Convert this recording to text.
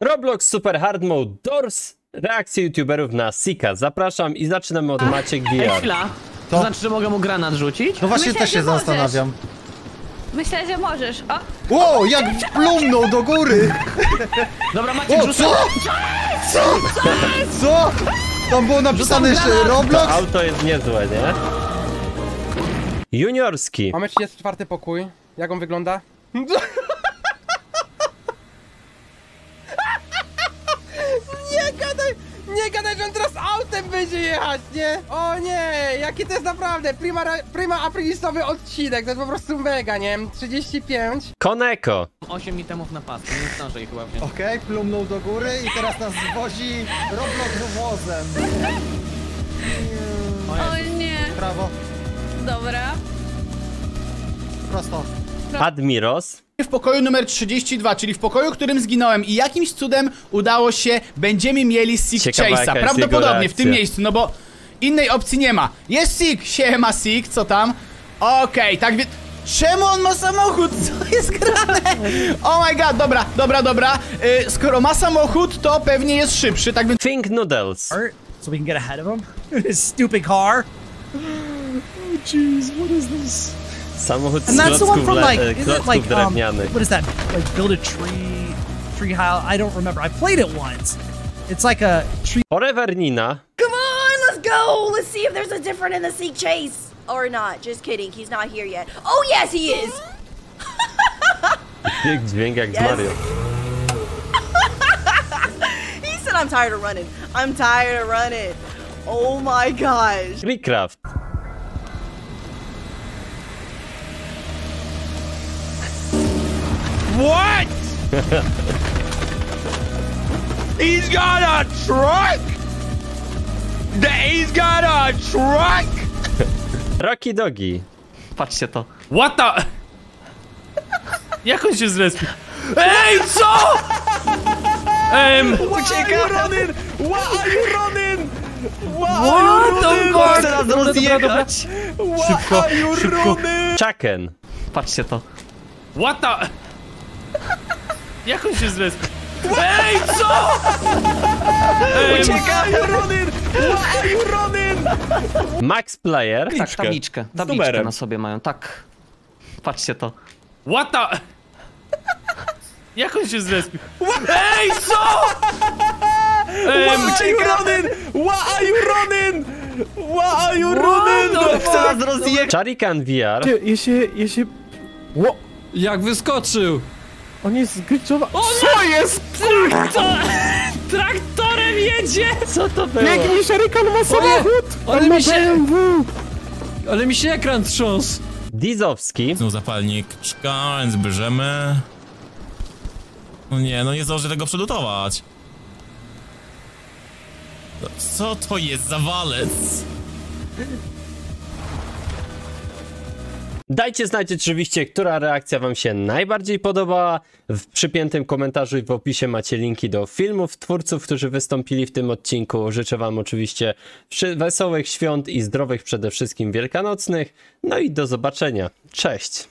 Roblox Super Hard Mode Doors. Reakcje youtuberów na Seeka. Zapraszam i zaczynamy od Maciek Ej, VR. chwila. To znaczy, że mogę mu granat rzucić? No właśnie Myślę, też się że możesz. zastanawiam. Myślę, że możesz. O, Ło, jak plumnął do góry! Dobra, Maciek, O, rzucę. co? Co? Tam było napisane, że To Roblox? auto jest niezłe, nie? Juniorski. Mamy 34 pokój. Jak on wygląda? Nie gadaj, że on teraz autem będzie jechać, nie? O nie, jaki to jest naprawdę prima aprilistowy odcinek, to jest po prostu mega, nie? 35. Koneko. 8 itemów na pasku, nie zdążę ich chyba wziąć. Okej, plumnął do góry i teraz nas wozi Roblox wozem. o nie. Prawo, Dobra. prosto. Admiros. W pokoju numer 32, czyli w pokoju, w którym zginąłem i jakimś cudem udało się, będziemy mieli Seek Ciekawa, jaka Chase'a. jest Prawdopodobnie jego w tym reakcja. miejscu, no bo innej opcji nie ma. Jest Seek, siema Seek, co tam? Okej, tak więc... Czemu on ma samochód? Co jest grane? Oh my god, dobra. Skoro ma samochód, to pewnie jest szybszy, tak więc... Think Noodles. So we can get ahead of him? His stupid car? Oh jeez, what is this? Samochód And z that's the one klocków, from like, is it klocków like, drewnianych. what is that? Like build a tree house? I don't remember. I played it once. It's like a tree. Forever Nina. Come on, let's go. Let's see if there's a different in the Seek Chase. Or not. Just kidding. He's not here yet. Oh, yes, he is. Dźwięk jak z Yes. Mario. He said, I'm tired of running. I'm tired of running. Oh my gosh. Recraft. What? He's got a truck? He's got a truck? Rocky Dogi. Patrzcie to. What the? Jak on się zrespił? Ej, co? Ucieka! Why are you running? What the fuck? Chcę nas rozjechać. Szybko. Chucken. Patrzcie to. What the? Jak on się zrespił? Ej, co? Ucieka! Why are you running? Max Player. Tak, tabliczkę na sobie mają, tak. Patrzcie to. What the? Jak on się zrespił? Ej, co? Ucieka! Why are you running? Chcę nas rozjechać. Charikan VR. Ja się... Ło! Jak wyskoczył! On jest zglitchowany. Co jest? Traktorem jedzie! Co to było? Biegnij, Sharikan ma samochód! Ale mi się... BMW! Ale mi się ekran trząsł! Dizowski. Znów zapalniczka, więc bierzemy. No nie, no nie zdążę tego przedutować. Co to jest za walec? Dajcie znać oczywiście, która reakcja wam się najbardziej podobała. W przypiętym komentarzu i w opisie macie linki do filmów twórców, którzy wystąpili w tym odcinku. Życzę wam oczywiście wesołych świąt i zdrowych przede wszystkim wielkanocnych. No i do zobaczenia. Cześć!